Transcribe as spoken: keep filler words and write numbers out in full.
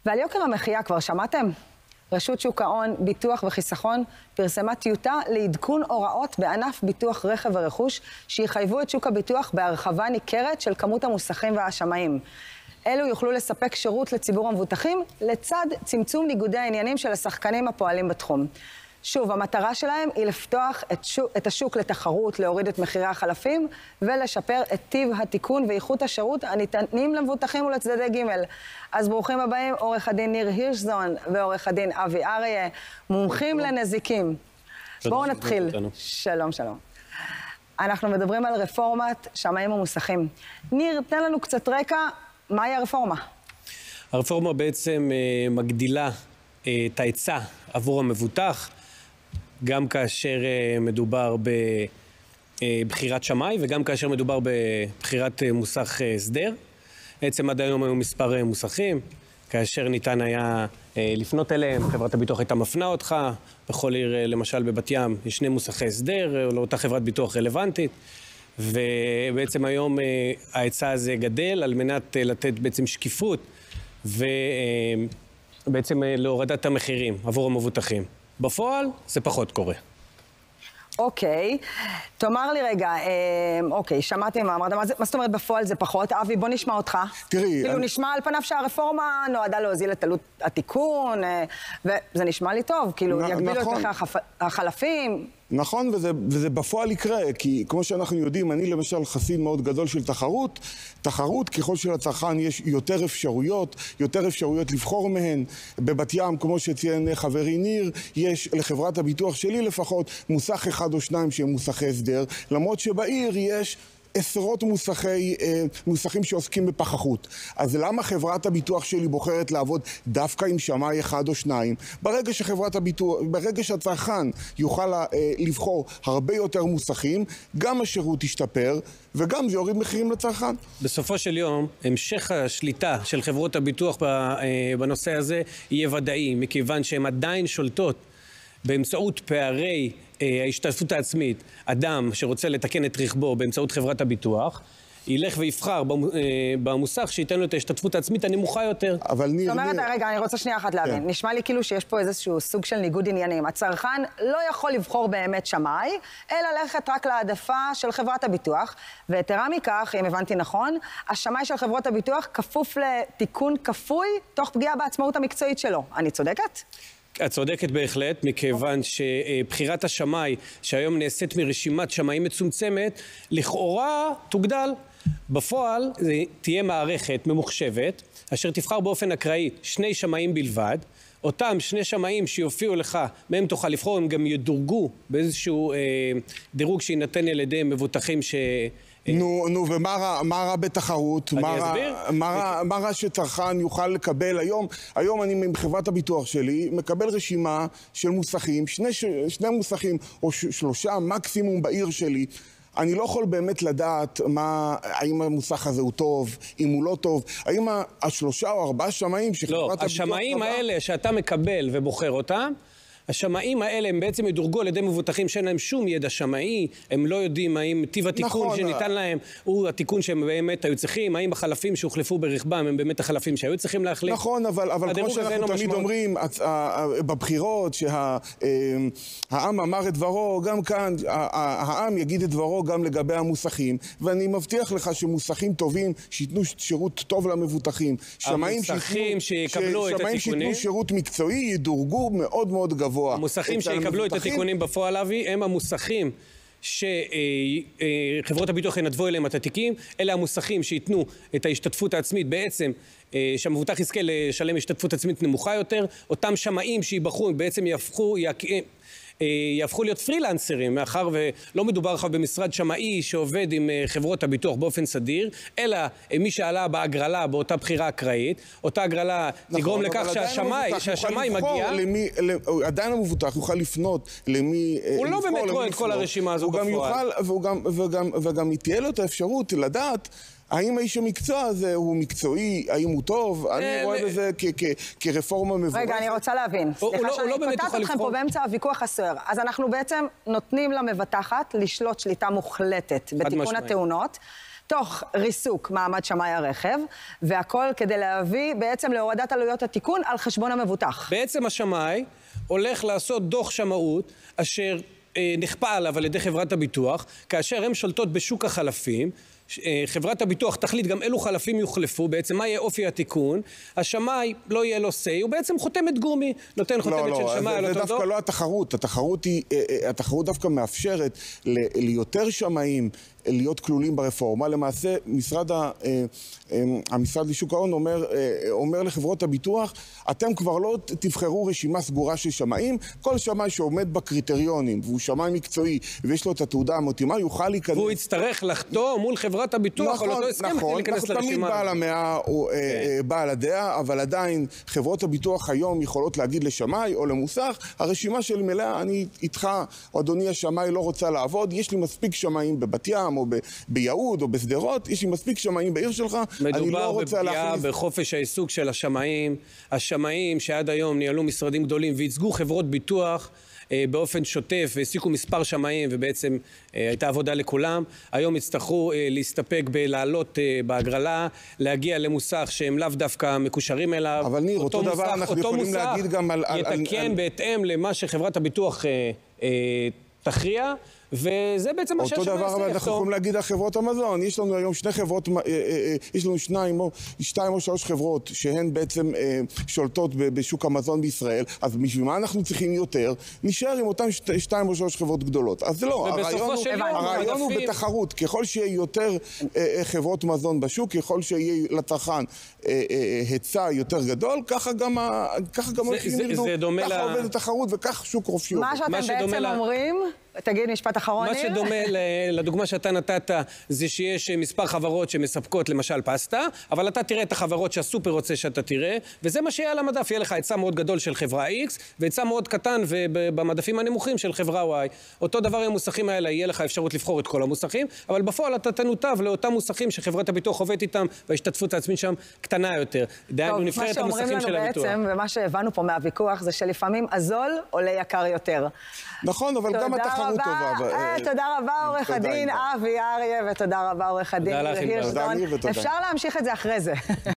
ועל יוקר המחיה כבר שמעתם? רשות שוק ההון, ביטוח וחיסכון פרסמה טיוטה לעדכון הוראות בענף ביטוח רכב ורכוש שיחייבו את שוק הביטוח בהרחבה ניכרת של כמות המוסכים והשמאים. אלו יוכלו לספק שירות לציבור המבוטחים לצד צמצום ניגודי העניינים של השחקנים הפועלים בתחום. שוב, המטרה שלהם היא לפתוח את, שוק, את השוק לתחרות, להוריד את מחירי החלפים ולשפר את טיב התיקון ואיכות השירות הניתנים למבוטחים ולצדדי ג'. אז ברוכים הבאים, עורך הדין ניר הירשזון ועורך הדין אבי אריה, מומחים לנזיקים. בואו נתחיל. שלום, שלום. אנחנו מדברים על רפורמת שמאים ומוסכים. ניר, תן לנו קצת רקע, מהי הרפורמה? הרפורמה בעצם מגדילה את ההיצע עבור המבוטח, גם כאשר מדובר בבחירת שמאי וגם כאשר מדובר בבחירת מוסך הסדר. בעצם עד היום היו מספר מוסכים, כאשר ניתן היה לפנות אליהם, חברת הביטוח הייתה מפנה אותך, בכל עיר, למשל בבת ים, יש שני מוסכי הסדר, או לאותה חברת ביטוח רלוונטית, ובעצם היום ההיצע הזה גדל על מנת לתת בעצם שקיפות ובעצם להורדת המחירים עבור המבוטחים. בפועל זה פחות קורה. אוקיי, תאמר לי רגע, אוקיי, שמעתי מה אמרת, מה זאת אומרת בפועל זה פחות? אבי, בוא נשמע אותך. תראי... כאילו נשמע על פניו שהרפורמה נועדה להוזיל את עלות התיקון, וזה נשמע לי טוב, כאילו יגבילו את מחירי החלפים. נכון, וזה, וזה בפועל יקרה, כי כמו שאנחנו יודעים, אני למשל חסיד מאוד גדול של תחרות. תחרות, ככל שלצרכן יש יותר אפשרויות, יותר אפשרויות לבחור מהן. בבת ים, כמו שציין חברי ניר, יש לחברת הביטוח שלי לפחות מוסך אחד או שניים שהם מוסכי הסדר, למרות שבעיר יש עשרות מוסכי, מוסכים שעוסקים בפחחות. אז למה חברת הביטוח שלי בוחרת לעבוד דווקא עם שמאי אחד או שניים? ברגע שחברת הביטוח, ברגע שהצרכן יוכל לבחור הרבה יותר מוסכים, גם השירות ישתפר וגם זה יוריד מחירים לצרכן. בסופו של יום, המשך השליטה של חברות הביטוח בנושא הזה יהיה ודאי, מכיוון שהן עדיין שולטות באמצעות פערי ההשתתפות העצמית. אדם שרוצה לתקן את רכבו באמצעות חברת הביטוח, ילך ויבחר במוסך שייתן לו את ההשתתפות העצמית הנמוכה יותר. אבל ניר... זאת אומרת, רגע, אני רוצה שנייה אחת להבין. נשמע לי כאילו שיש פה איזשהו סוג של ניגוד עניינים. הצרכן לא יכול לבחור באמת שמאי, אלא ללכת רק להעדפה של חברת הביטוח. ויתרה מכך, אם הבנתי נכון, השמאי של חברות הביטוח כפוף לתיקון כפוי, תוך פגיעה בעצמאות המקצועית שלו. אני צודקת? את צודקת בהחלט, מכיוון שבחירת השמאי, שהיום נעשית מרשימת שמאים מצומצמת, לכאורה תוגדל. בפועל תהיה מערכת ממוחשבת, אשר תבחר באופן אקראי שני שמאים בלבד. אותם שני שמאים שיופיעו לך, מהם תוכל לבחור, הם גם ידורגו באיזשהו אה, דירוג שיינתן על ידי מבוטחים ש... נו, נו, ומה רע בתחרות? אני אסביר. מה רע שצרכן יוכל לקבל היום? היום אני מחברת הביטוח שלי מקבל רשימה של מוסכים, שני, שני מוסכים או שלושה מקסימום בעיר שלי. אני לא יכול באמת לדעת מה, האם המוסך הזה הוא טוב, אם הוא לא טוב, האם השלושה או ארבעה שמאים שחברת לא, הביטוח... השמאים האלה שאתה מקבל ובוחר אותם, השמאים האלה הם בעצם ידורגו על ידי מבוטחים שאין להם שום ידע שמאי, הם לא יודעים האם טיב התיקון נכון, שניתן להם הוא התיקון שהם באמת היו צריכים, האם החלפים שהוחלפו ברכבם הם באמת החלפים שהיו צריכים להחליף. נכון, אבל, אבל כמו שאנחנו תמיד משמעות. אומרים בבחירות שהעם אמר את דברו, גם כאן העם יגיד את דברו גם לגבי המוסכים, ואני מבטיח לך שמוסכים טובים שיתנו שירות טוב למבוטחים, המוסכים שיקבלו את התיקונים, שיתנו שירות מקצועי ידורגו מאוד מאוד גבוה. המוסכים שיקבלו את התיקונים בפועל, אבי, הם המוסכים שחברות הביטוח ינדבו אליהם את התיקים, אלה המוסכים שיתנו את ההשתתפות העצמית, בעצם שהמבוטח יזכה לשלם השתתפות עצמית נמוכה יותר, אותם שמאים שיבחרו בעצם יהפכו, יהפכו להיות פרילנסרים, מאחר ולא מדובר עכשיו במשרד שמאי שעובד עם חברות הביטוח באופן סדיר, אלא מי שעלה בהגרלה באותה בחירה אקראית, אותה הגרלה תגרום לכך שהשמאי מגיע... עדיין המבוטח יוכל לפנות למי... הוא לא באמת רואה את כל הרשימה הזו בפועל. וגם תהיה לו את האפשרות לדעת האם האיש המקצוע הזה הוא מקצועי, האם הוא טוב? אני רואה בזה כרפורמה מבורכת. רגע, אני רוצה להבין. סליחה שאני קוטעת אתכם פה באמצע הוויכוח הסוער. אז אנחנו בעצם נותנים למבטחת לשלוט שליטה מוחלטת בתיקון התאונות, תוך ריסוק מעמד שמאי הרכב, והכל כדי להביא בעצם להורדת עלויות התיקון על חשבון המבוטח. בעצם השמאי הולך לעשות דוח שמאות אשר אה, נכפה עליו על ידי חברת הביטוח, כאשר הן שולטות בשוק החלפים. חברת הביטוח תחליט גם אילו חלפים יוחלפו, בעצם מה יהיה אופי התיקון, השמאי לא יהיה לו סי, הוא בעצם חותמת גומי, נותן חותמת לא, של לא, שמאי. זה, זה דווקא לא התחרות, התחרות היא, התחרות דווקא מאפשרת ליותר שמאים להיות כלולים ברפורמה. למעשה, משרד, ה, המשרד לשוק ההון אומר, אומר לחברות הביטוח, אתם כבר לא תבחרו רשימה סגורה של שמאים, כל שמאי שעומד בקריטריונים, והוא שמאי מקצועי, ויש לו את התעודה המתאימה, יוכל להיכנס. והוא יצטרך לחתום מול חברת הביטוח, נכון, על אותו הסכם, נכון, להיכנס נכון, תמיד לרשימה. בעל המאה הוא כן. אה, בעל הדעה, אבל עדיין חברות הביטוח היום יכולות להגיד לשמאי או למוסך, הרשימה שלי מלאה, אני איתך, או אדוני השמאי לא רוצה לעבוד, יש לי מספיק שמאים בבת ים, או ב, ביהוד, או בשדרות, יש לי מספיק שמאים בעיר שלך, אני לא רוצה להכניס... מדובר בפגיעה בחופש העיסוק של השמאים, השמאים שעד היום ניהלו משרדים גדולים וייצגו חברות ביטוח, באופן שוטף והעסיקו מספר שמאים ובעצם הייתה עבודה לכולם. היום יצטרכו להסתפק בלעלות בהגרלה, להגיע למוסך שהם לאו דווקא מקושרים אליו. אבל ניר, אותו דבר אנחנו יכולים להגיד גם על... יתקן בהתאם למה שחברת הביטוח תכריע, וזה בעצם מה שהשמאי אותו דבר, אבל אנחנו יכולים להגיד על חברות המזון. יש לנו היום שני חברות, יש לנו שניים או שתיים או שלוש חברות שהן בעצם שולטות בשוק המזון בישראל, אז בשביל מה אנחנו צריכים יותר? נשאר עם אותן שתיים או שלוש חברות גדולות. אז לא, הרעיון הוא בתחרות. ככל שיהיה יותר חברות מזון בשוק, ככל שיהיה לצרכן היצע יותר גדול, ככה גם המחירים ירדו. ככה עובדת התחרות וכך שוק חופשי. מה שאתם בעצם אומרים, תגיד משפט אחרון. מה שדומה לדוגמה שאתה נתת זה שיש מספר חברות שמספקות למשל פסטה, אבל אתה תראה את החברות שהסופר רוצה שאתה תראה, וזה מה שיהיה על המדף, יהיה לך היצע מאוד גדול של חברה X והיצע מאוד קטן ובמדפים הנמוכים של חברה Y. אותו דבר עם המוסכים האלה, יהיה לך אפשרות לבחור את כל המוסכים, אבל בפועל אתה תנותב לאותם מוסכים שחברת הביטוח עובדת איתם וההשתתפות העצמית שם קטנה יותר. דהיינו נבחרת המוסכים של הביטוח. בעצם, ומה שהבנו פה מהוויכוח זה שלפעמים הזול עולה יקר יותר. נכון, אבל גם התחרות טובה. תודה רבה עורך הדין אבי אריה, ותודה רבה עורך הדין הירשזון. אפשר להמשיך את זה אחרי זה.